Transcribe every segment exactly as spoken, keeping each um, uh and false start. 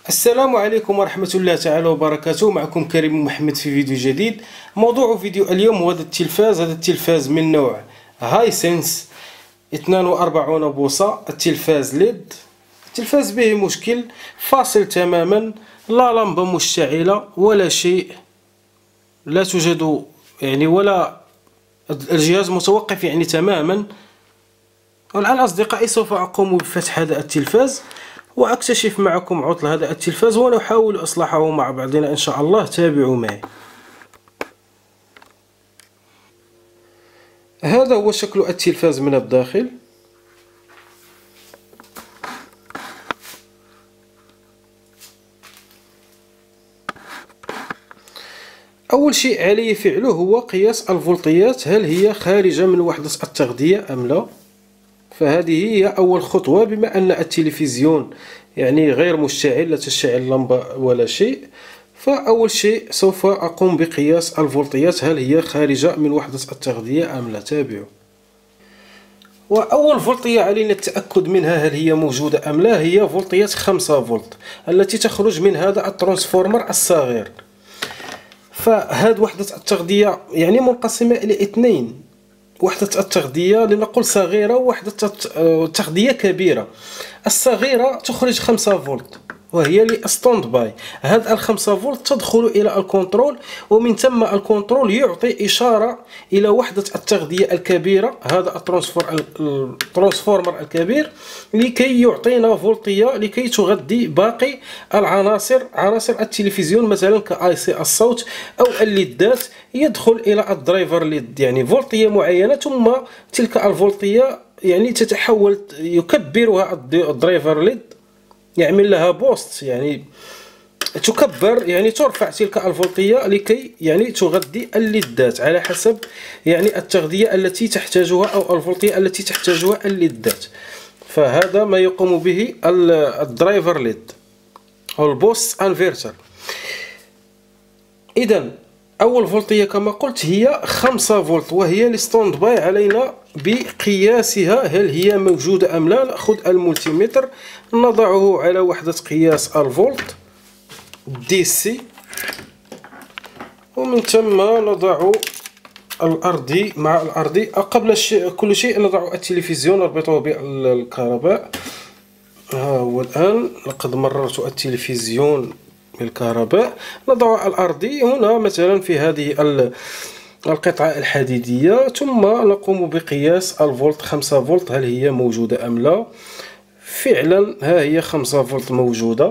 السلام عليكم ورحمة الله تعالى وبركاته. معكم كريم محمد في فيديو جديد. موضوع فيديو اليوم هو هذا التلفاز هذا التلفاز من نوع هايسنس اثنين وأربعين بوصة. التلفاز ليد، التلفاز به مشكل، فاصل تماما، لا لمبة مشتعلة ولا شيء، لا توجد يعني ولا الجهاز متوقف يعني تماما. والآن أصدقائي سوف أقوم بفتح هذا التلفاز وأكتشف معكم عطل هذا التلفاز ونحاول إصلاحه مع بعضنا إن شاء الله. تابعوا معي. هذا هو شكل التلفاز من الداخل. أول شيء علي فعله هو قياس الفولتيات، هل هي خارجة من وحدة التغذية أم لا. فهذه هي أول خطوة، بما أن التلفزيون يعني غير مشتعل، لا تشتعل لمبة ولا شيء. فأول شيء سوف أقوم بقياس الفولتيات، هل هي خارجة من وحدة التغذية أم لا. تابعوا. وأول فولتية علينا التأكد منها هل هي موجودة أم لا، هي فولتية خمسة فولت التي تخرج من هذا الترانسفورمر الصغير. فهذه وحدة التغذية يعني منقسمة إلى اثنين، وحدة التغذية لنقول صغيرة ووحدة التغذية كبيرة. الصغيرة تخرج خمسة فولت وهي لستاند باي. هذه الخمسة فولت تدخل إلى الكنترول، ومن ثم الكنترول يعطي إشارة إلى وحدة التغذية الكبيرة، هذا الترانسفورمر الكبير، لكي يعطينا فولتية لكي تغذي باقي العناصر، عناصر التلفزيون مثلا كاي سي الصوت أو الليدات. يدخل إلى الدرايفر ليد يعني فولتية معينة، ثم تلك الفولتية يعني تتحول، يكبرها الدرايفر ليد، يعمل لها بوست يعني تكبر، يعني ترفع تلك الفولتية لكي يعني تغذي الليدات على حسب يعني التغذية التي تحتاجها أو الفولتية التي تحتاجها الليدات. فهذا ما يقوم به الدرايفر ليد أو البوست انفرتر. إذن أول فولتية كما قلت هي خمسة فولت وهي الستاند باي، علينا بقياسها هل هي موجودة أم لا. نأخذ الملتيمتر نضعه على وحدة قياس الفولت دي سي، ومن ثم نضع الأرضي مع الأرضي. قبل شيء كل شيء نضع التلفزيون نربطه بالكهرباء. ها هو الآن لقد مررت التلفزيون بالكهرباء. نضع الأرضي هنا مثلا في هذه القطعة الحديدية، ثم نقوم بقياس الفولت خمسة فولت هل هي موجودة أم لا. فعلا ها هي خمسة فولت موجودة.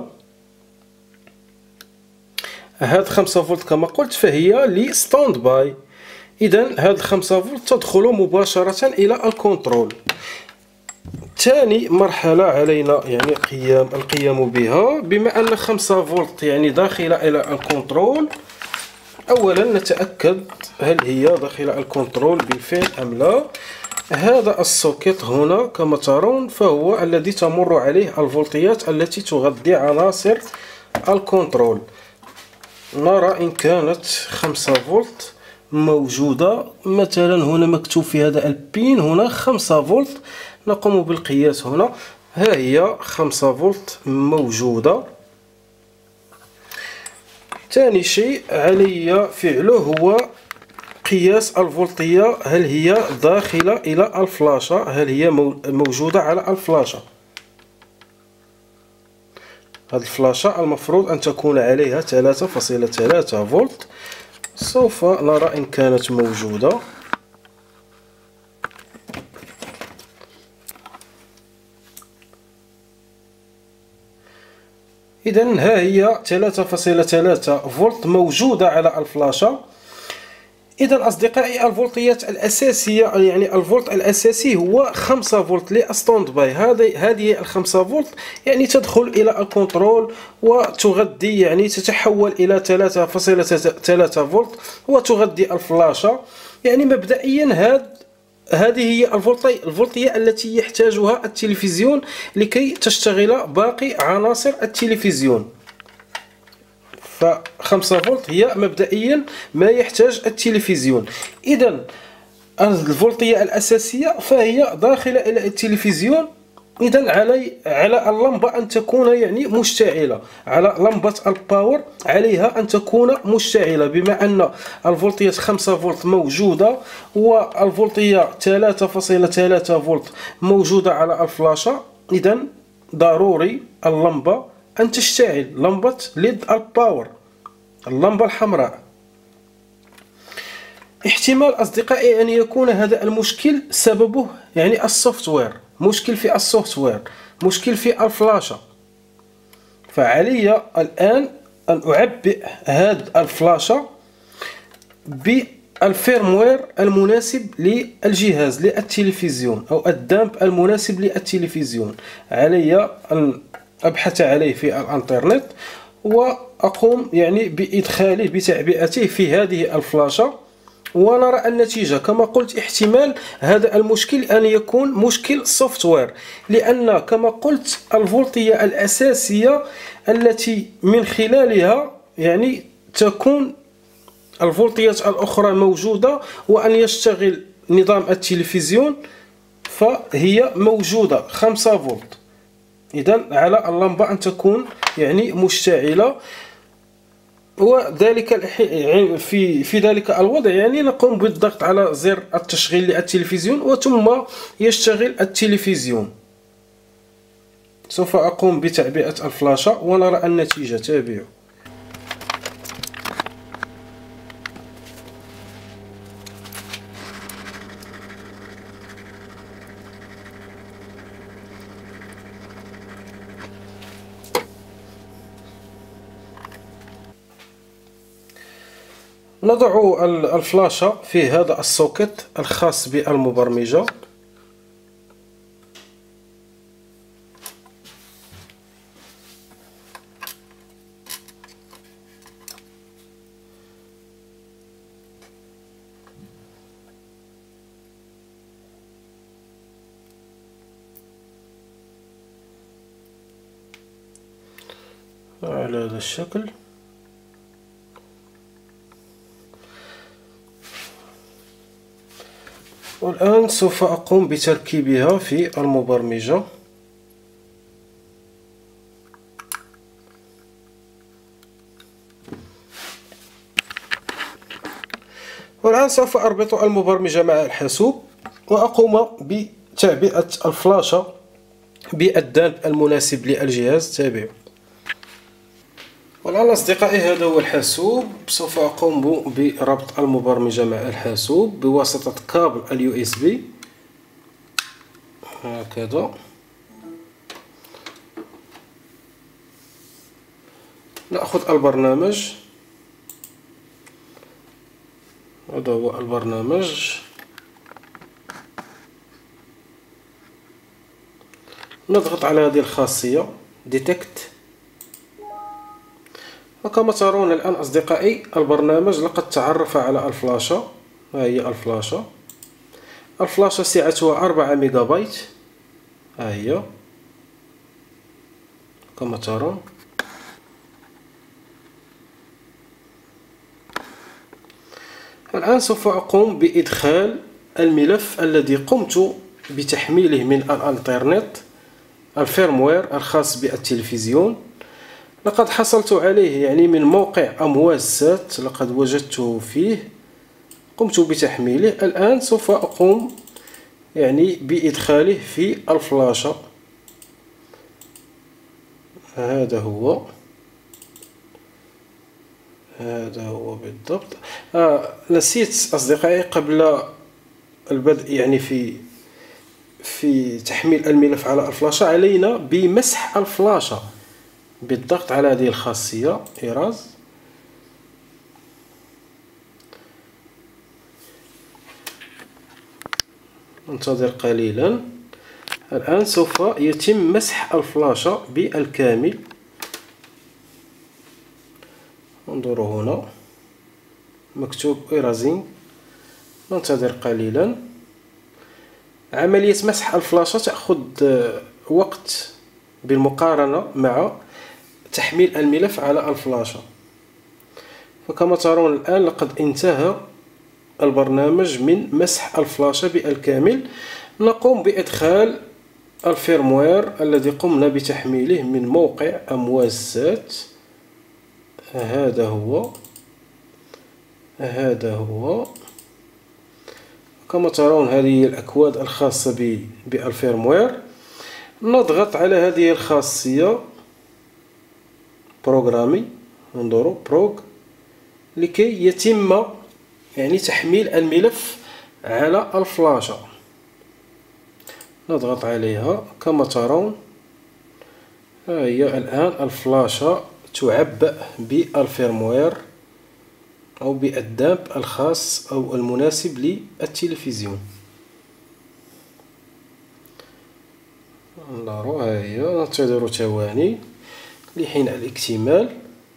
هاد خمسة فولت كما قلت فهي لستاند باي. إذن هاد خمسة فولت تدخل مباشرة إلى الكنترول. ثاني مرحلة علينا يعني قيام القيام بها، بما أن خمسة فولت يعني داخلة إلى الكنترول. أولا نتأكد هل هي داخل الكنترول بالفعل أم لا. هذا السوكيت هنا كما ترون فهو الذي تمر عليه الفولتيات التي تغذي عناصر الكنترول. نرى إن كانت خمسة فولت موجودة. مثلا هنا مكتوب في هذا البين هنا خمسة فولت. نقوم بالقياس هنا، ها هي خمسة فولت موجودة. ثاني شيء علي فعله هو قياس الفولتية، هل هي داخلة إلى الفلاشة، هل هي موجودة على الفلاشة. هذه الفلاشة المفروض أن تكون عليها ثلاثة فاصلة ثلاثة فولت. سوف نرى إن كانت موجودة. إذن ها هي ثلاثة فاصلة ثلاثة فولت موجودة على الفلاشة. إذن أصدقائي الفولتيات الأساسية يعني الفولت الأساسي هو خمسة فولت لستاند باي. هذه هذه الخمسة فولت يعني تدخل إلى الكنترول وتغذي يعني تتحول إلى ثلاثة فاصلة ثلاثة فولت وتغذي الفلاشة. يعني مبدئيا هذا هذه هي الفولتية الفولتية التي يحتاجها التلفزيون لكي تشتغل باقي عناصر التلفزيون. فخمسة فولت هي مبدئيا ما يحتاج التلفزيون. إذن الفولتية الأساسية فهي داخلة إلى التلفزيون إذا علي على اللمبة أن تكون يعني مشتعلة، على لمبة الباور عليها أن تكون مشتعلة، بما أن الفولتية خمسة فولت موجودة والفولتية ثلاثة فاصلة ثلاثة فولت موجودة على الفلاشة. إذا ضروري اللمبة أن تشتعل، لمبة ليد الباور، اللمبة الحمراء. احتمال أصدقائي أن يكون هذا المشكل سببه يعني السوفت وير، مشكل في السوفت وير، مشكل في الفلاشة. فعلي الآن أن أعبئ هذه الفلاشة بالفيرموير المناسب للجهاز، للتلفزيون، أو الدامب المناسب للتلفزيون. علي أن أبحث عليه في الانترنت وأقوم يعني بإدخاله بتعبئته في هذه الفلاشة ونرى النتيجة. كما قلت احتمال هذا المشكل أن يكون مشكل سوفت وير، لأن كما قلت الفولتية الأساسية التي من خلالها يعني تكون الفولتيات الأخرى موجودة وأن يشتغل نظام التلفزيون فهي موجودة خمسة فولت. إذن على اللمبة أن تكون يعني مشتعلة، وذلك في في ذلك الوضع يعني نقوم بالضغط على زر التشغيل للتلفزيون وثم يشتغل التلفزيون. سوف أقوم بتعبئة الفلاشة ونرى النتيجة. تابعوا. نضع الفلاشة في هذا السوكت الخاص بالمبرمجة. على هذا الشكل. والآن سوف أقوم بتركيبها في المبرمجة. والآن سوف أربط المبرمجة مع الحاسوب وأقوم بتعبئة الفلاشة بالدامب المناسب للجهاز. تابعوا. والآن أصدقائي هذا هو الحاسوب. سوف أقوم بربط المبرمجة مع الحاسوب بواسطة كابل اليو اس بي هكذا. نأخذ البرنامج، هذا هو البرنامج. نضغط على هذه الخاصية ديتكت، وكما ترون الآن أصدقائي البرنامج لقد تعرف على الفلاشة. ها هي الفلاشة. الفلاشة سعتها أربعة ميجا بايت. ها هي كما ترون. الآن سوف أقوم بإدخال الملف الذي قمت بتحميله من الانترنت، الفيرموير الخاص بالتلفزيون. لقد حصلت عليه يعني من موقع أمواج سات، لقد وجدته فيه، قمت بتحميله. الآن سوف أقوم يعني بإدخاله في الفلاشة. هذا هو هذا هو بالضبط. آه نسيت أصدقائي قبل البدء يعني في في تحميل الملف على الفلاشة، علينا بمسح الفلاشة بالضغط على هذه الخاصية إيراز. ننتظر قليلا. الآن سوف يتم مسح الفلاشة بالكامل. انظروا هنا مكتوب إيرازينج. ننتظر قليلا. عملية مسح الفلاشة تأخذ وقت بالمقارنة مع تحميل الملف على الفلاشة. فكما ترون الآن لقد انتهى البرنامج من مسح الفلاشة بالكامل. نقوم بإدخال الفيرموير الذي قمنا بتحميله من موقع أمواج سات. هذا هو هذا هو كما ترون هذه هي الأكواد الخاصة بالفيرموير. نضغط على هذه الخاصية بروغرامي، انظروا بروغ، لكي يتم يعني تحميل الملف على الفلاشة. نضغط عليها كما ترون، ها هي الآن الفلاشة تعبأ بالفيرموير أو بالدامب الخاص أو المناسب للتلفزيون. انظروا ها هي، ننتظر ثواني لحين الاكتمال.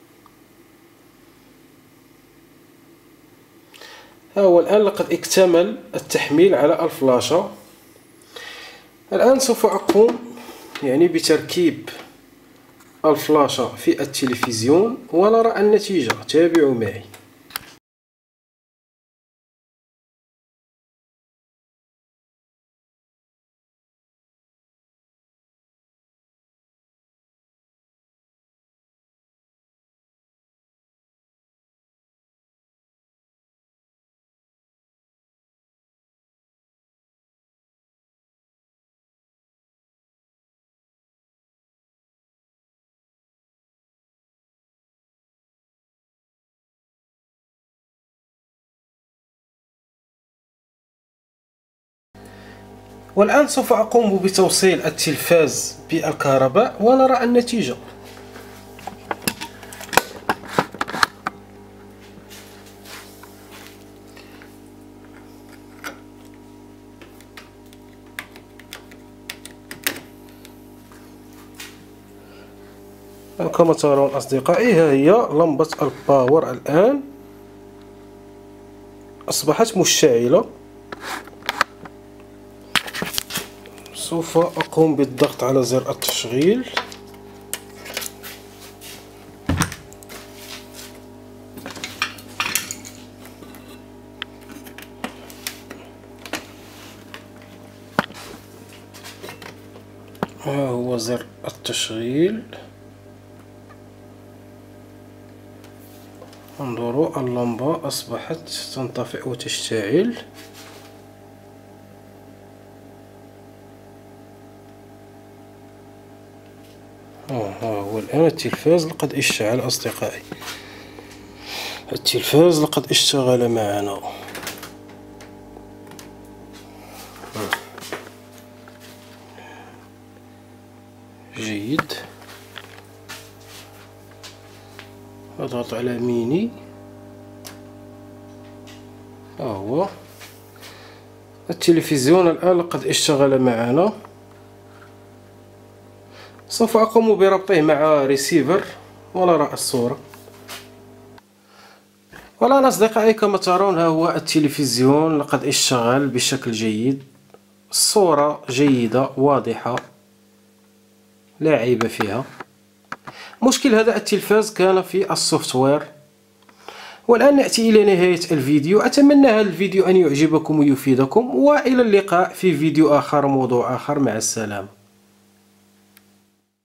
ها هو الآن لقد اكتمل التحميل على الفلاشة. الآن سوف أقوم يعني بتركيب الفلاشة في التلفزيون ونرى النتيجة. تابعوا معي. والآن سوف أقوم بتوصيل التلفاز بالكهرباء ونرى النتيجة. كما ترون أصدقائي، ها هي لمبة الباور الآن أصبحت مشتعلة. سوف أقوم بالضغط على زر التشغيل. ها هو زر التشغيل. انظروا اللمبة أصبحت تنطفئ وتشتعل. ها هو الآن التلفاز لقد اشتعل أصدقائي. التلفاز لقد اشتغل معنا. جيد. أضغط على ميني. ها هو التلفزيون الآن لقد اشتغل معنا. سوف أقوم بربطه مع ريسيفر ونرى الصورة. والآن أصدقائي كما ترون، ها هو التلفزيون لقد اشتغل بشكل جيد. الصورة جيدة واضحة لا عيب فيها. مشكل هذا التلفاز كان في السوفتوير. والآن نأتي إلى نهاية الفيديو. أتمنى هذا الفيديو أن يعجبكم ويفيدكم، وإلى اللقاء في فيديو آخر، موضوع آخر. مع السلامة.